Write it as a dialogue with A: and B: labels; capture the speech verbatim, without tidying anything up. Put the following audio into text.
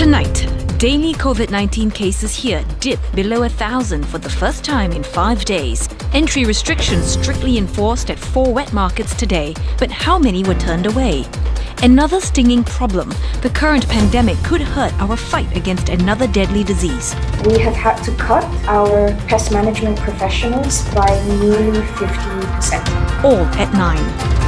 A: Tonight, daily COVID nineteen cases here dip below a thousand for the first time in five days. Entry restrictions strictly enforced at four wet markets today, but how many were turned away? Another stinging problem, the current pandemic could hurt our fight against another deadly disease.
B: We have had to cut our pest management professionals by nearly fifty percent.
A: All at nine.